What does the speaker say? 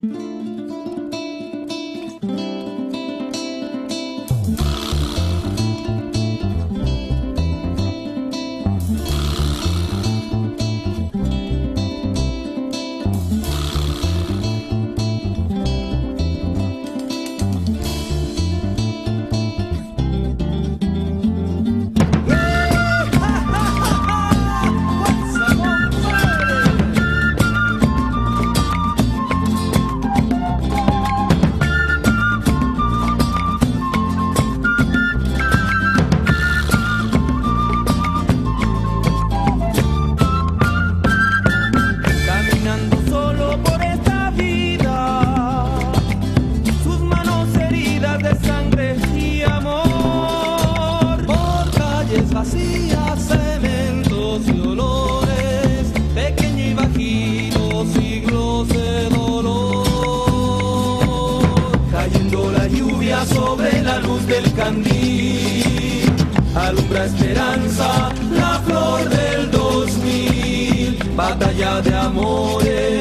Vacías, cementos y olores, pequeño y bajito, siglos de dolor. Cayendo la lluvia sobre la luz del candil, alumbra esperanza, la flor del 2000, batalla de amores.